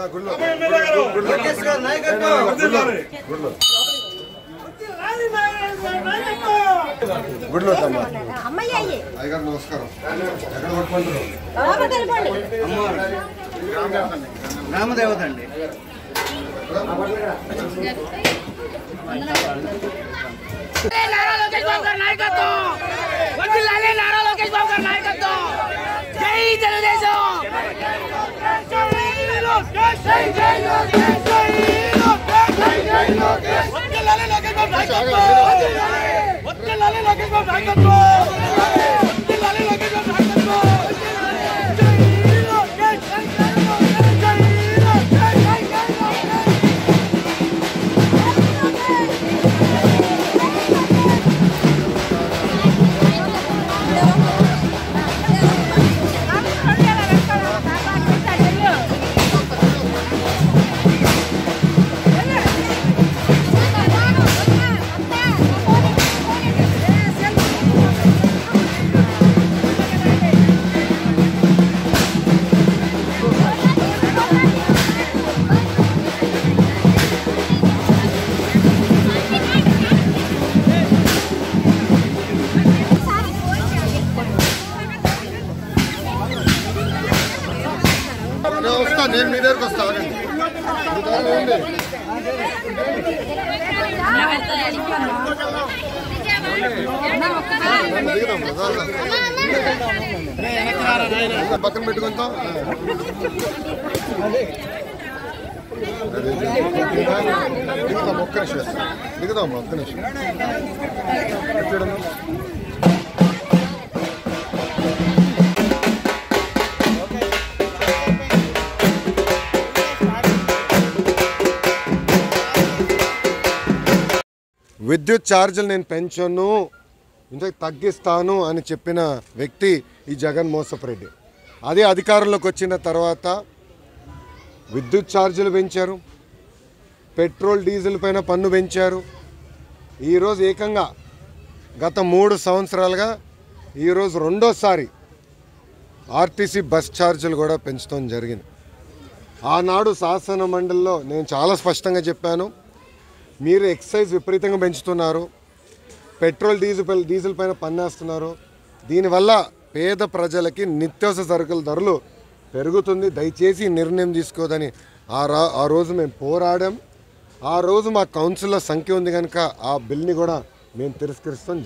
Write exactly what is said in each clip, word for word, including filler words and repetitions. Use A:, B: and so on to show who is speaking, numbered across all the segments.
A: గుడ్లో అయ్యగారు నమస్కారం.
B: రామదేవత అండి.
C: నారా లోకేష్ బాబు గారి నాయకత్వం వర్ధిల్లాలి. నారా లోకేష్ బాబు గారి నాయకత్వం. జై తెలుగుదేశం. జై లోకేష్. జై జై లోకేష్. జై లోకేష్. జై జై లోకేష్. వర్ధిల్లాలి లోకేష్ బాబు నాయకత్వం. వర్ధిల్లాలి లోకేష్ బాబు నాయకత్వం. వర్ధిల్లాలి లోకేష్ బాబు నాయకత్వం. జై లోకేష్. జై జై లోకేష్. జై లోకేష్. జై జై లోకేష్.
A: నేను మీ దగ్గరకు వస్తా. పక్కన పెట్టుకుంటాం. దిగుతాం ఒక్క నిమిషం దిగుదాం ఒక్క నిమిషం విద్యుత్ ఛార్జీలు నేను పెంచను ఇంతకు తగ్గిస్తాను అని చెప్పిన వ్యక్తి ఈ జగన్ మోసపు రెడ్డి. అదే అధికారంలోకి వచ్చిన తర్వాత విద్యుత్ ఛార్జీలు పెంచారు, పెట్రోల్ డీజిల్ పైన పన్ను పెంచారు. ఈరోజు ఏకంగా గత మూడు సంవత్సరాలుగా ఈరోజు రెండోసారి ఆర్టీసీ బస్ ఛార్జీలు కూడా పెంచడం జరిగింది. ఆనాడు శాసన మండలిలో నేను చాలా స్పష్టంగా చెప్పాను, మీరు ఎక్సైజ్ విపరీతంగా పెంచుతున్నారు, పెట్రోల్ డీజిల్ డీజిల్ పైన పన్నేస్తున్నారు, దీనివల్ల పేద ప్రజలకి నిత్యావసర సరుకుల ధరలు పెరుగుతుంది, దయచేసి నిర్ణయం తీసుకోదని ఆ రా ఆ రోజు మేము పోరాడాం. ఆ రోజు మా కౌన్సిల్లో సంఖ్య ఉంది కనుక ఆ బిల్ని కూడా మేము తిరస్కరిస్తాం.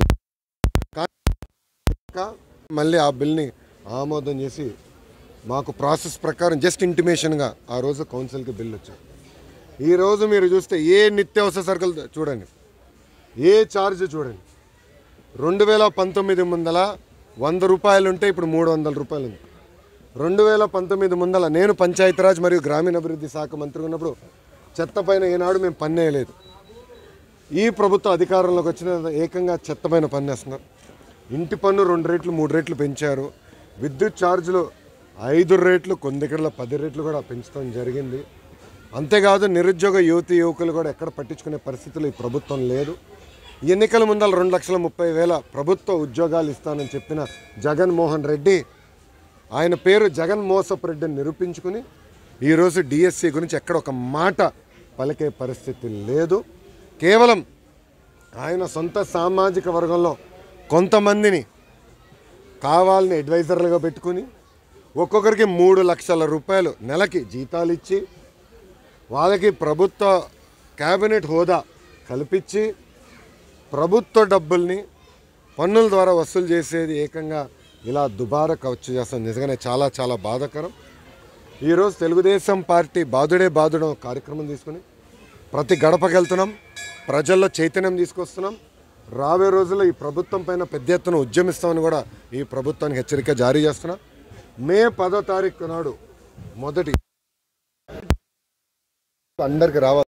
A: మళ్ళీ ఆ బిల్ని ఆమోదం చేసి మాకు ప్రాసెస్ ప్రకారం జస్ట్ ఇంటిమేషన్గా ఆ రోజు కౌన్సిల్కి బిల్ వచ్చింది. ఈరోజు మీరు చూస్తే ఏ నిత్యావసర సరుకులు చూడండి, ఏ ఛార్జ్ చూడండి, రెండు వేల పంతొమ్మిది ముందల వంద రూపాయలు ఉంటే ఇప్పుడు మూడు వందల రూపాయలు ఉంది. రెండు వేల పంతొమ్మిది ముందల నేను పంచాయతీరాజ్ మరియు గ్రామీణాభివృద్ధి శాఖ మంత్రి ఉన్నప్పుడు చెత్త పైన ఏనాడు మేము పన్నేయలేదు. ఈ ప్రభుత్వ అధికారంలోకి వచ్చిన ఏకంగా చెత్త పైన పన్నేస్తున్నారు. ఇంటి పన్ను రెండు రేట్లు మూడు రేట్లు పెంచారు. విద్యుత్ ఛార్జీలు ఐదు రేట్లు కొన్ని దగ్గర పది రేట్లు కూడా పెంచడం జరిగింది. అంతేకాదు నిరుద్యోగ యువతి యువకులు కూడా ఎక్కడ పట్టించుకునే పరిస్థితులు ఈ ప్రభుత్వం లేదు. ఎన్నికల ముందల రెండు లక్షల ముప్పై వేల ప్రభుత్వ ఉద్యోగాలు ఇస్తానని చెప్పిన జగన్మోహన్ రెడ్డి ఆయన పేరు జగన్ మోసపు రెడ్డిని నిరూపించుకుని ఈరోజు డిఎస్సి గురించి ఎక్కడ ఒక మాట పలికే పరిస్థితి లేదు. కేవలం ఆయన సొంత సామాజిక వర్గంలో కొంతమందిని కావాలని అడ్వైజర్లుగా పెట్టుకుని ఒక్కొక్కరికి మూడు లక్షల రూపాయలు నెలకి జీతాలు ఇచ్చి వాళ్ళకి ప్రభుత్వ క్యాబినెట్ హోదా కల్పించి ప్రభుత్వ డబ్బుల్ని పన్నుల ద్వారా వసూలు చేసేది ఏకంగా ఇలా దుబారా ఖర్చు చేస్తాం. నిజంగానే చాలా చాలా బాధాకరం. ఈరోజు తెలుగుదేశం పార్టీ బాదుడే బాదుడం కార్యక్రమం తీసుకుని ప్రతి గడపకి వెళ్తున్నాం, ప్రజల్లో చైతన్యం తీసుకొస్తున్నాం. రాబోయే రోజుల్లో ఈ ప్రభుత్వం పైన పెద్ద ఎత్తున ఉద్యమిస్తామని కూడా ఈ ప్రభుత్వానికి హెచ్చరిక జారీ చేస్తున్నాం. మే పదో తారీఖు నాడు మొదటి అందరికి రావాలి.